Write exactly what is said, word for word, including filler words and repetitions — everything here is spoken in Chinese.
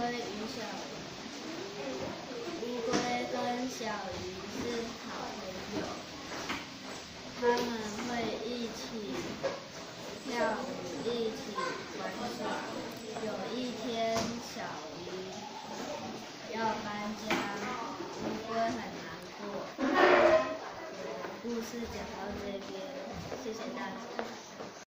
与小乌龟跟小鱼是好朋友，他们会一起跳舞，一起玩耍。有一天，小鱼要搬家，乌龟很难过。故事讲到这边，谢谢大家。